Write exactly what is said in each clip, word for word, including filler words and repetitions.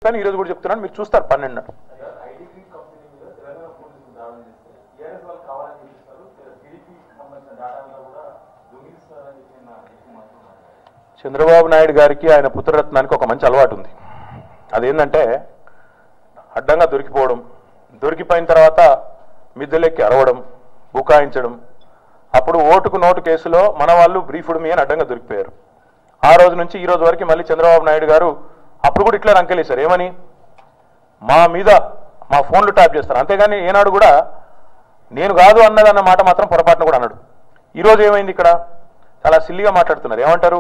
కానీ ఈరోజు కూడా చెప్తున్నాను, మీరు చూస్తారు పన్నెండు చంద్రబాబు నాయుడు గారికి ఆయన పుత్రరత్నానికి ఒక మంచి అలవాటు ఉంది. అదేంటంటే అడ్డంగా దొరికిపోవడం, దొరికిపోయిన తర్వాత మిద్దెలెక్కి అరవడం, బుకాయించడం. అప్పుడు ఓటుకు నోటు కేసులో మన వాళ్ళు బ్రీఫ్డ్ మీ అని అడ్డంగా దొరికిపోయారు. ఆ రోజు నుంచి ఈ రోజు వరకు మళ్ళీ చంద్రబాబు నాయుడు గారు అప్పుడు కూడా ఇట్లా రంకెలేశారు. ఏమని? మా మీద మా ఫోన్లు ట్యాప్ చేస్తారు. అంతేగాని ఏనాడు కూడా నేను కాదు అన్నదన్న మాట మాత్రం పొరపాటున కూడా అన్నాడు. ఈరోజు ఏమైంది? ఇక్కడ చాలా సిల్లిగా మాట్లాడుతున్నారు. ఏమంటారు?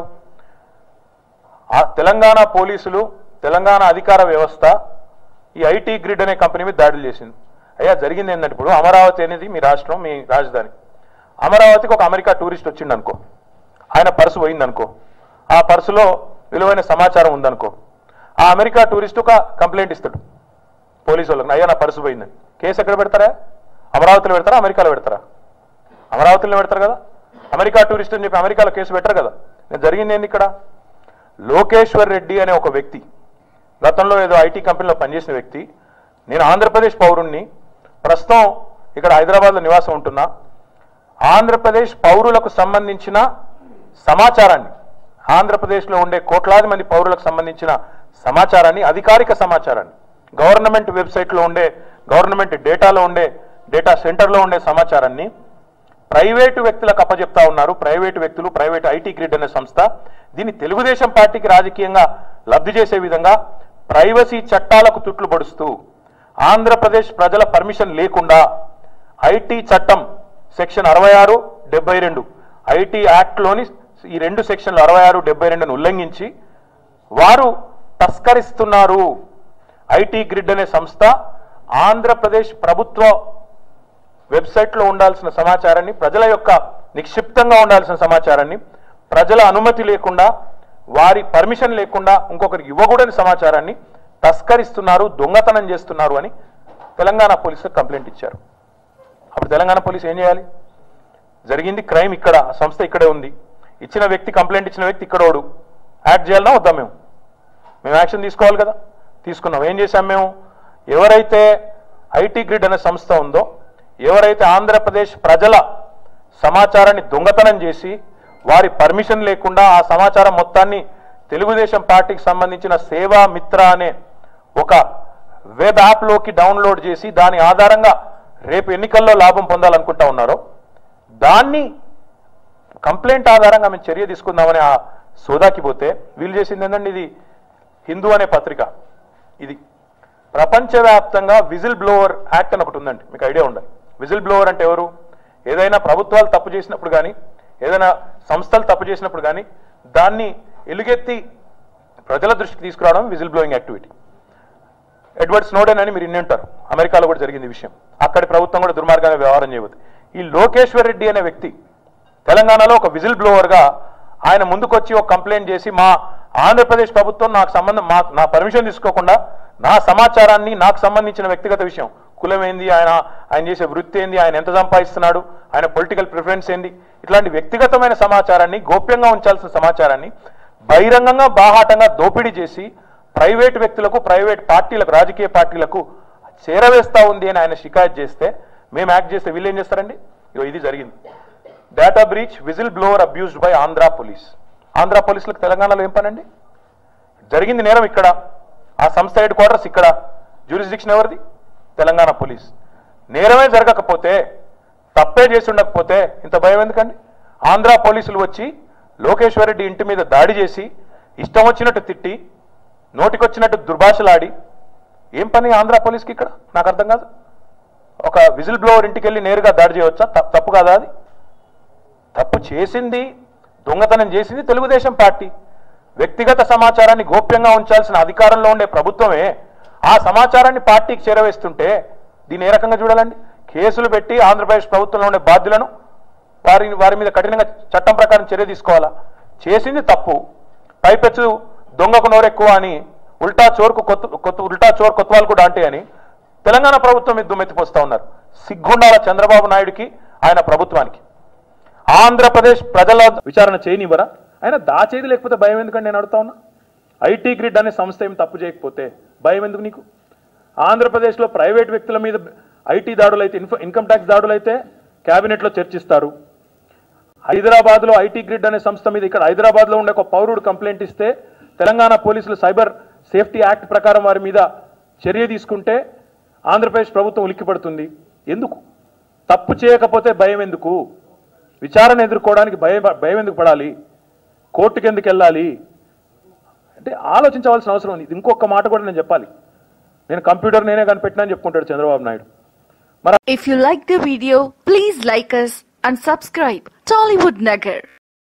ఆ తెలంగాణ పోలీసులు, తెలంగాణ అధికార వ్యవస్థ ఈ ఐటీ గ్రిడ్ అనే కంపెనీ మీద దాడులు చేసింది. అయ్యా జరిగింది ఏంటంటే, ఇప్పుడు అమరావతి అనేది మీ రాష్ట్రం, మీ రాజధాని. అమరావతికి ఒక అమెరికా టూరిస్ట్ వచ్చిండు అనుకో, ఆయన పర్సు పోయిందనుకో, ఆ పర్సులో విలువైన సమాచారం ఉందనుకో, ఆ అమెరికా టూరిస్ట్ ఒక కంప్లైంట్ ఇస్తాడు పోలీసు వాళ్ళకి, అయ్యా నా పర్సు పోయిందని. కేసు ఎక్కడ పెడతారా? అమరావతిలో పెడతారా, అమెరికాలో పెడతారా? అమరావతిలో పెడతారు కదా. అమెరికా టూరిస్ట్ అని చెప్పి అమెరికాలో కేసు పెట్టరు కదా. నేను జరిగింది ఏంది ఇక్కడ? లోకేశ్వర్ రెడ్డి అనే ఒక వ్యక్తి, గతంలో ఏదో ఐటీ కంపెనీలో పనిచేసిన వ్యక్తి, నేను ఆంధ్రప్రదేశ్ పౌరుణ్ణి, ప్రస్తుతం ఇక్కడ హైదరాబాద్లో నివాసం ఉంటున్నా, ఆంధ్రప్రదేశ్ పౌరులకు సంబంధించిన సమాచారాన్ని, ఆంధ్రప్రదేశ్లో ఉండే కోట్లాది మంది పౌరులకు సంబంధించిన సమాచారాన్ని, అధికారిక సమాచారాన్ని, గవర్నమెంట్ వెబ్సైట్లో ఉండే, గవర్నమెంట్ డేటాలో ఉండే, డేటా సెంటర్లో ఉండే సమాచారాన్ని ప్రైవేటు వ్యక్తులకు అప్పచెప్తా ఉన్నారు. ప్రైవేటు వ్యక్తులు, ప్రైవేట్ ఐటీ గ్రిడ్ అనే సంస్థ దీన్ని తెలుగుదేశం పార్టీకి రాజకీయంగా లబ్ధి చేసే విధంగా ప్రైవసీ చట్టాలకు తుట్లు పొడుస్తూ ఆంధ్రప్రదేశ్ ప్రజల పర్మిషన్ లేకుండా ఐటీ చట్టం సెక్షన్ అరవై ఆరు డెబ్బై రెండు ఐటీ యాక్ట్లోని ఈ రెండు సెక్షన్లు అరవై ఆరు డెబ్బై రెండును ఉల్లంఘించి వారు తస్కరిస్తున్నారు. ఐటీ గ్రిడ్ అనే సంస్థ ఆంధ్రప్రదేశ్ ప్రభుత్వ వెబ్సైట్లో ఉండాల్సిన సమాచారాన్ని, ప్రజల యొక్క నిక్షిప్తంగా ఉండాల్సిన సమాచారాన్ని ప్రజల అనుమతి లేకుండా, వారి పర్మిషన్ లేకుండా ఇంకొకరికి ఇవ్వకూడని సమాచారాన్ని తస్కరిస్తున్నారు, దొంగతనం చేస్తున్నారు అని తెలంగాణ పోలీసులకు కంప్లైంట్ ఇచ్చారు. అప్పుడు తెలంగాణ పోలీసు ఏం చేయాలి? జరిగింది క్రైమ్ ఇక్కడ, సంస్థ ఇక్కడే ఉంది, ఇచ్చిన వ్యక్తి, కంప్లైంట్ ఇచ్చిన వ్యక్తి ఇక్కడోడు, యాక్ట్ చేయాలన్నా వద్దాం? మేము మేము యాక్షన్ తీసుకోవాలి కదా. తీసుకున్నాం. ఏం చేశాం మేము? ఎవరైతే ఐటీ గ్రిడ్ అనే సంస్థ ఉందో, ఎవరైతే ఆంధ్రప్రదేశ్ ప్రజల సమాచారాన్ని దొంగతనం చేసి వారి పర్మిషన్ లేకుండా ఆ సమాచారం మొత్తాన్ని తెలుగుదేశం పార్టీకి సంబంధించిన సేవా మిత్ర అనే ఒక వెబ్ యాప్లోకి డౌన్లోడ్ చేసి దాని ఆధారంగా రేపు ఎన్నికల్లో లాభం పొందాలనుకుంటా ఉన్నారో, దాన్ని కంప్లైంట్ ఆధారంగా మేము చర్య తీసుకుందామని ఆ సోదాకి పోతే వీళ్ళు చేసింది ఏంటంటే, ఇది హిందూ అనే పత్రిక, ఇది ప్రపంచవ్యాప్తంగా విజిల్ బ్లోవర్ యాక్ట్ అని ఒకటి ఉందండి, మీకు ఐడియా ఉండాలి. విజిల్ బ్లోవర్ అంటే ఎవరు? ఏదైనా ప్రభుత్వాలు తప్పు చేసినప్పుడు కానీ, ఏదైనా సంస్థలు తప్పు చేసినప్పుడు కానీ దాన్ని ఎలుగెత్తి ప్రజల దృష్టికి తీసుకురావడం whistle blowing activity. Edward Snowden అని మీరు ఇన్ని ఉంటారు, అమెరికాలో కూడా జరిగింది విషయం. అక్కడి ప్రభుత్వం కూడా దుర్మార్గంగా వ్యవహారం చేయవద్దు. ఈ లోకేశ్వర్ రెడ్డి అనే వ్యక్తి తెలంగాణలో ఒక విజిల్ బ్లోవర్గా ఆయన ముందుకొచ్చి ఒక కంప్లైంట్ చేసి, మా ఆంధ్రప్రదేశ్ ప్రభుత్వం నాకు సంబంధం, మా నా పర్మిషన్ తీసుకోకుండా నా సమాచారాన్ని, నాకు సంబంధించిన వ్యక్తిగత విషయం, కులం ఏంది, ఆయన ఆయన చేసే వృత్తి ఏంది, ఆయన ఎంత సంపాదిస్తున్నాడు, ఆయన పొలిటికల్ ప్రిఫరెన్స్ ఏంది, ఇట్లాంటి వ్యక్తిగతమైన సమాచారాన్ని, గోప్యంగా ఉంచాల్సిన సమాచారాన్ని బహిరంగంగా బాహాటంగా దోపిడీ చేసి ప్రైవేట్ వ్యక్తులకు, ప్రైవేట్ పార్టీలకు, రాజకీయ పార్టీలకు చేరవేస్తా ఉంది అని ఆయన షికాయత్ చేస్తే, మేము యాక్ట్ చేస్తే వీళ్ళు ఏం చేస్తారండి? ఇగో ఇది జరిగింది. Data breach, whistle blower abused by Andhra police. Andhra పోలీసులకు తెలంగాణలో ఏం పనండి? జరిగింది నేరం ఇక్కడ, ఆ సంస్థ హెడ్ క్వార్టర్స్ ఇక్కడ, జ్యూరిస్డిక్షన్ ఎవరిది? తెలంగాణ పోలీస్. నేరమే జరగకపోతే, తప్పే చేసి ఉండకపోతే ఇంత భయం ఎందుకండి? ఆంధ్ర పోలీసులు వచ్చి లోకేశ్వర్ రెడ్డి ఇంటి మీద దాడి చేసి ఇష్టం వచ్చినట్టు తిట్టి, నోటికొచ్చినట్టు దుర్భాషలాడి, ఏం పని ఆంధ్ర పోలీస్కి ఇక్కడ? నాకు అర్థం కాదు. ఒక విజిల్ బ్లోవర్ ఇంటికి వెళ్ళి నేరుగా దాడి చేయవచ్చా? తప్పు కాదా అది? తప్పు చేసింది, దొంగతనం చేసింది తెలుగుదేశం పార్టీ. వ్యక్తిగత సమాచారాన్ని గోప్యంగా ఉంచాల్సిన అధికారంలో ఉండే ప్రభుత్వమే ఆ సమాచారాన్ని పార్టీకి చేరవేస్తుంటే దీన్ని ఏ రకంగా చూడాలండి? కేసులు పెట్టి ఆంధ్రప్రదేశ్ ప్రభుత్వంలో ఉండే బాధ్యులను వారి వారి మీద కఠినంగా చట్టం ప్రకారం చర్య తీసుకోవాలా? చేసింది తప్పు, పైపెచ్చు దొంగకు నోరెక్కువ అని, ఉల్టా చోరుకు కొత్త కొత్త ఉల్టా చోరు కొత్తవాళ్ళు కూడా అంటే అని తెలంగాణ ప్రభుత్వం మీద దుమ్మెత్తిపోస్తా ఉన్నారు. సిగ్గుండాల చంద్రబాబు నాయుడికి, ఆయన ప్రభుత్వానికి. ఆంధ్రప్రదేశ్ ప్రజల విచారణ చేయనివ్వరా? ఆయన దాచేది లేకపోతే భయం ఎందుకంటే నేను అడుగుతా ఉన్నా. ఐటీ గ్రిడ్ అనే సంస్థ ఏం తప్పు చేయకపోతే భయం ఎందుకు నీకు? ఆంధ్రప్రదేశ్లో ప్రైవేట్ వ్యక్తుల మీద ఐటీ దాడులు అయితే, ఇన్ఫో ఇన్కమ్ ట్యాక్స్ దాడులు అయితే క్యాబినెట్లో చర్చిస్తారు. హైదరాబాద్లో ఐటీ గ్రిడ్ అనే సంస్థ మీద ఇక్కడ హైదరాబాద్లో ఉండే ఒక పౌరుడు కంప్లైంట్ ఇస్తే తెలంగాణ పోలీసులు సైబర్ సేఫ్టీ యాక్ట్ ప్రకారం వారి మీద చర్య తీసుకుంటే ఆంధ్రప్రదేశ్ ప్రభుత్వం ఉలిక్కిపడుతుంది. ఎందుకు? తప్పు చేయకపోతే భయం ఎందుకు? విచారణ ఎదుర్కోవడానికి భయం భయం ఎందుకు పడాలి? కోర్టుకు ఎందుకు వెళ్ళాలి అంటే ఆలోచించవలసిన అవసరం ఉంది. ఇంకొక మాట కూడా నేను చెప్పాలి. నేను కంప్యూటర్ నేనే కనిపెట్టినా అని చెప్పుకుంటాడు Chandrababu Naidu. If you like the video, please like us and subscribe Tollywood Nagar.